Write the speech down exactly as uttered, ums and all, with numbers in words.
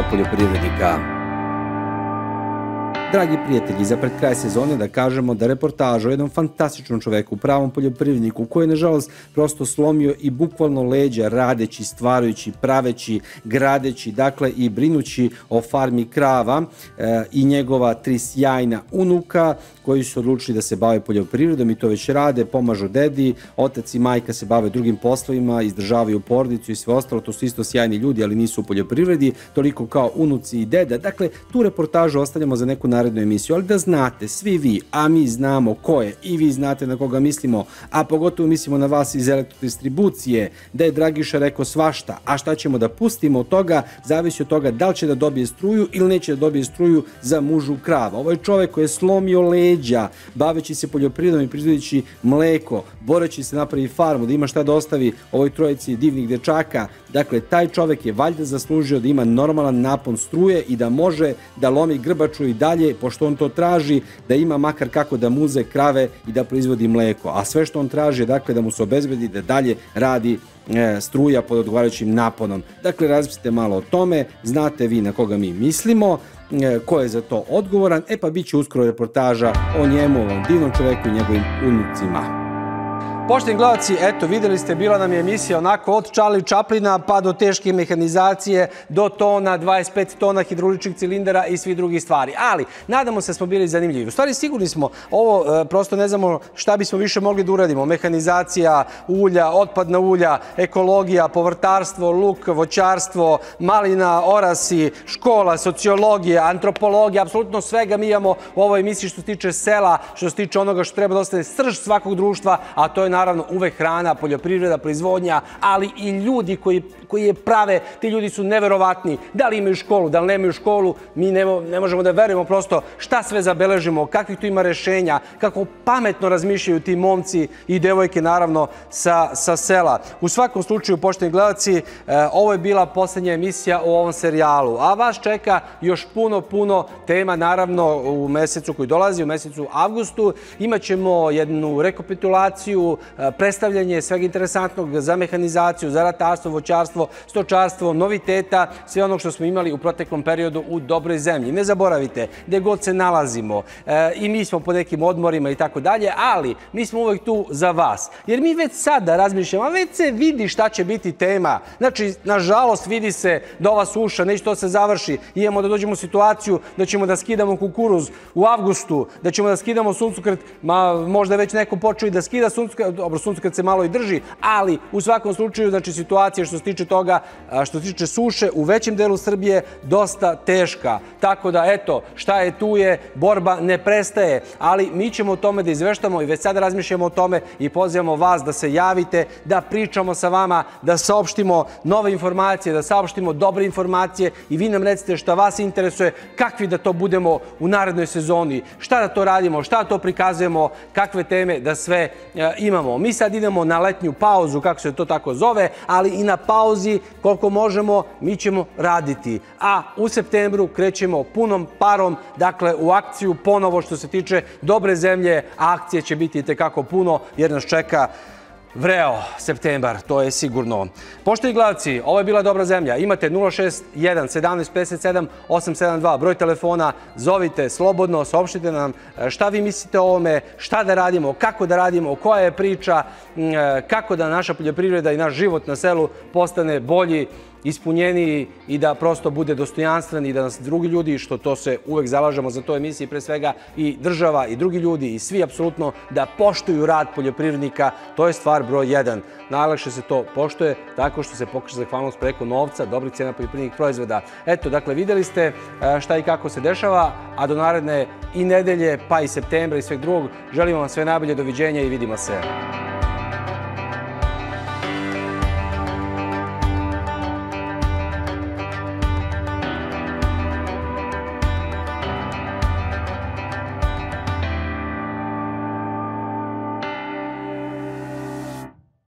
poljoprivrednika. Dragi prijatelji, za pred kraj sezone da kažemo da reportaža o jednom fantastičnom čoveku, pravom poljoprivredniku, koji je nažalost prosto slomio i bukvalno leđa radeći, stvarajući, praveći, gradeći, dakle i brinući o farmi krava e, i njegova tri sjajna unuka koji su odlučili da se bave poljoprivredom i to već rade, pomažu dedi, otac i majka se bave drugim poslovima, izdržavaju porodicu i sve ostalo, to su isto sjajni ljudi, ali nisu u poljoprivredi, toliko kao unuci i deda. Dakle, tu reportažu ostavljamo za neku narednu emisiju, ali da znate, svi vi, a mi znamo ko je i vi znate na koga mislimo, a pogotovo mislimo na vas iz elektrodistribucije, da je Dragiša rekao svašta, a šta ćemo da pustimo od toga, zavisi od toga da li će da dobije struju ili neće da dobije struju za mužu krava. Ovo je čovek koji je slomio leđa, baveći se poljoprivredom i proizvodeći mleko, boreći se napravi farmu, da ima šta da ostavi ovoj trojici divnih dečaka. Dakle, taj čovek je valjda zaslužio da ima normalan napon struje i da može da lomi grbaču i dalje, pošto on to traži, da ima makar kako da muze krave i da proizvodi mleko. A sve što on traži je dakle da mu se obezbedi da dalje radi e, struja pod odgovarajućim naponom. Dakle, razmislite malo o tome, znate vi na koga mi mislimo, e, ko je za to odgovoran, e pa bit će uskoro reportaža o njemu, ovom divnom čoveku i njegovim unucima. Poštovani gledalci, eto, videli ste, bila nam je emisija onako od Charlie Chaplina pa do teške mehanizacije, do tona, dvadeset pet tona hidrauličnih cilindara i svih drugih stvari. Ali, nadamo se da smo bili zanimljivi. U stvari, sigurni smo, ovo prosto ne znamo šta bismo više mogli da uradimo. Mehanizacija, ulja, otpadna ulja, ekologija, povrtarstvo, luk, voćarstvo, malina, orasi, škola, sociologija, antropologija, apsolutno svega mi imamo u ovoj emisiji što se tiče sela, što se tiče onoga što treba da ostane srž svakog društva, a to je naravno uvek hrana, poljoprivreda, proizvodnja, ali i ljudi koji, koji je prave, ti ljudi su neverovatni. Da li imaju školu, da li nemaju školu, mi ne, ne možemo da verujemo prosto šta sve zabeležimo, kakvih tu ima rešenja, kako pametno razmišljaju ti momci i devojke naravno sa, sa sela. U svakom slučaju, poštovani gledalci, eh, ovo je bila poslednja emisija u ovom serijalu, a vas čeka još puno, puno tema naravno u mesecu koji dolazi, u mesecu avgustu. Imaćemo jednu rekapitulaciju, predstavljanje svega interesantnog za mehanizaciju, za ratarstvo, voćarstvo, stočarstvo, noviteta, sve ono što smo imali u proteklom periodu u dobroj zemlji. Ne zaboravite, gde god se nalazimo, e, i mi smo po nekim odmorima i tako dalje, ali mi smo uvek tu za vas. Jer mi već sada razmišljamo, a već se vidi šta će biti tema. Znači, nažalost, vidi se da ova suša, neće to se završi. Imamo da dođemo u situaciju da ćemo da skidamo kukuruz u avgustu, da ćemo da skidamo suncokret, ma možda već neko počeo i da skida suncokret, dobro, suncokret se malo i drži, ali u svakom slučaju, znači, situacija što se tiče toga, što se tiče suše u većem delu Srbije, dosta teška. Tako da, eto, šta je tu je, borba ne prestaje, ali mi ćemo o tome da izveštamo i već sada razmišljamo o tome i pozivamo vas da se javite, da pričamo sa vama, da saopštimo nove informacije, da saopštimo dobre informacije i vi nam recite šta vas interesuje, kakvi da to budemo u narednoj sezoni, šta da to radimo, šta da to prikazujemo, kakve teme da sve e, imamo. Mi sad idemo na letnju pauzu, kako se to tako zove, ali i na pauzi koliko možemo mi ćemo raditi. A u septembru krećemo punom parom, dakle u akciju ponovo što se tiče dobre zemlje, a akcije će biti itekako puno jer nas čeka vreo septembar, to je sigurno. Poštovani gledalci, ovo je bila Dobra zemlja. Imate nula šest jedan sedamnaest pedeset sedam osam sedam dva, broj telefona, zovite slobodno, saopštite nam šta vi mislite o ovome, šta da radimo, kako da radimo, koja je priča, kako da naša poljoprivreda i naš život na selu postane bolji, ispunjeniji i da prosto bude dostojanstven i da nas drugi ljudi, što to se uvek zalažemo za to emisiji, pre svega i država i drugi ljudi i svi apsolutno da poštuju rad poljoprivrednika, to je stvar broj jedan. Najlakše se to poštuje tako što se pokaže zahvalnost preko novca, dobrih cena poljoprivrednih proizvoda. Eto, dakle, videli ste šta i kako se dešava, a do naredne i nedelje, pa i septembra i sveg drugog, želimo vam sve najbolje, doviđenja i vidimo se.